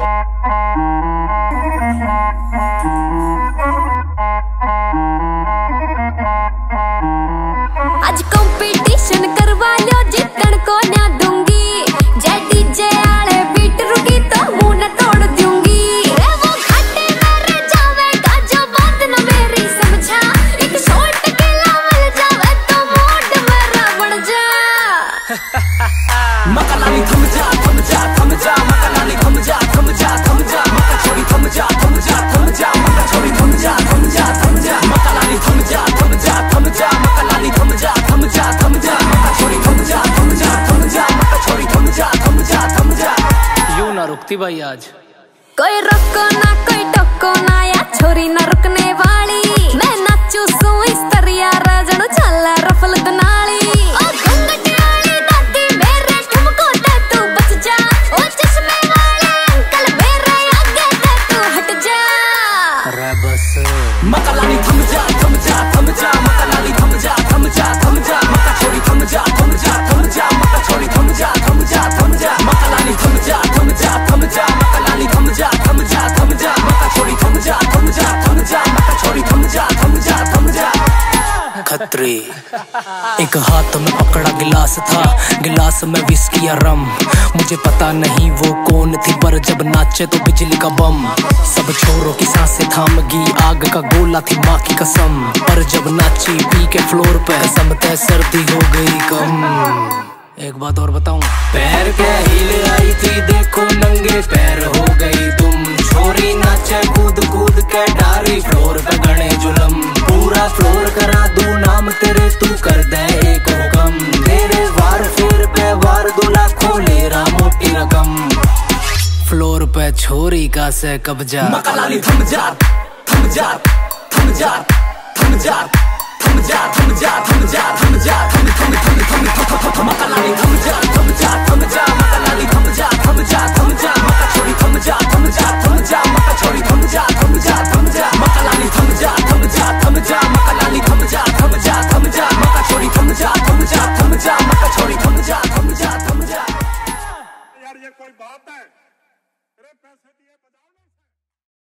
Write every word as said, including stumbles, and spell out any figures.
आज कंपटीशन करवा लो, जीतन को ना दूंगी। जय डीजे आले बीट रुकी तो मुंह न तोड़ दूंगी। रे वो घाटे में रह जावेगा जो बात न मेरी समझा। एक शॉट के लावल जावे तो मूड मेरा बन जा। मकालानी थम जा थम जा थम जा, मकालानी थम जा थम जा थम जा, मका छोरी थम जा थम जा थम जा, मका छोरी थम जा थम जा थम जा, मकालानी थम जा थम जा थम जा, मकालानी थम जा थम जा थम जा, मका छोरी थम जा थम जा थम जा, मका छोरी थम जा थम जा थम जा। यूं ना रुकती भाई आज। कोई रोको ना कोई टोको ना, या छोरी ना रुकने वाली। मैं नाचू सू इस तरिया रजणू चल रफल दनाली। ओ घूंघट वाली दादी मेरे ठुमको ते तू बच जा। ओ चश्मे वाले अंकल मेरे आगे ते तू हट जा। अरे बस मकालानी थम जा थम जा थम जा, मकालानी थम जा थम जा थम जा, मका छोरी थम जा थम जा थम जा, मका छोरी थम जा थम जा थम जा, मकालानी थम जा थम जा थम जा, मकालानी थम जा थम जा थम जा, मका छोरी थम जा थम जा थम जा, मका छोरी थम जा थम जा थम जा। खतरी एक हाथ में पकड़ा गिलास था, गिलास में विस्की या रम। मुझे पता नहीं वो कौन थी, पर जब नाचे तो बिजली का बम। सब छोरों की सांसें थाम गई, आग का गोला थी माँ की कसम। पर जब नाची पी के फ्लोर पे समते सर्दी हो गई कम। एक बात और बताऊं, पैर के हील आई थी देखो नंगे पैर हो गई तुम। छोरी नाचे कूद कूद के डारी फ्लोर पे गणे जुलम। पूरा फ्लोर करा दू नाम तेरे, तू कर दे एक हुकम। तेरे वार फेर पे वार दो लाखों ले रहा मोटी रकम। फ्लोर पे छोरी का से कब्जा। मकालानी थम जा थम जा थम जा थम जा थम जा थम जा